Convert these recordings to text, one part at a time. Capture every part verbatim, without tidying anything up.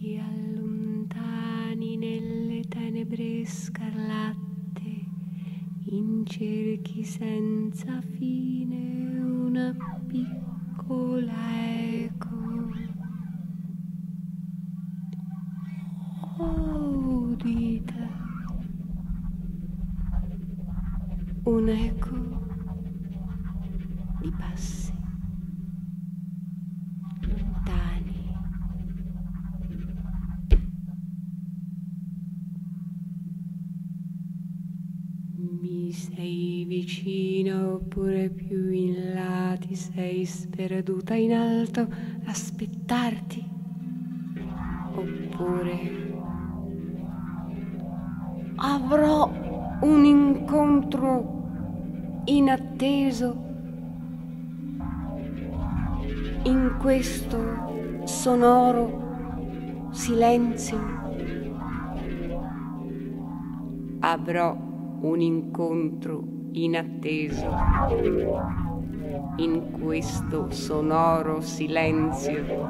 ti allontani nelle tenebre scarlatte, incerchi senza fine una piccola eco. Oh, udite, un'eco di passi lontani. Mi sei vicino oppure più in là, ti sei sperduta in alto a aspettarti, oppure avrò un incontro inatteso in questo sonoro silenzio. Avrò un incontro inatteso in questo sonoro silenzio.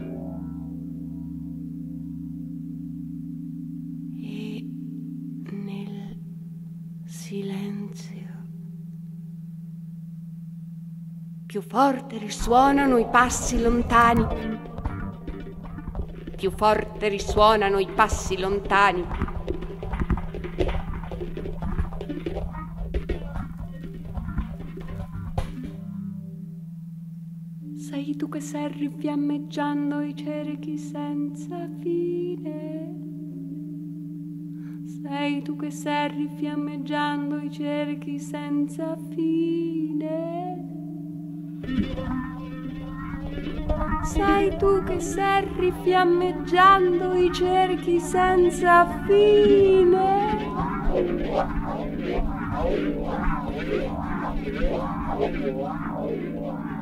E nel silenzio più forte risuonano i passi lontani, più forte risuonano i passi lontani. Sei tu che serri fiammeggiando i cerchi senza fine. Sei tu che serri fiammeggiando i cerchi senza fine. Sei tu che serri fiammeggiando i cerchi senza fine.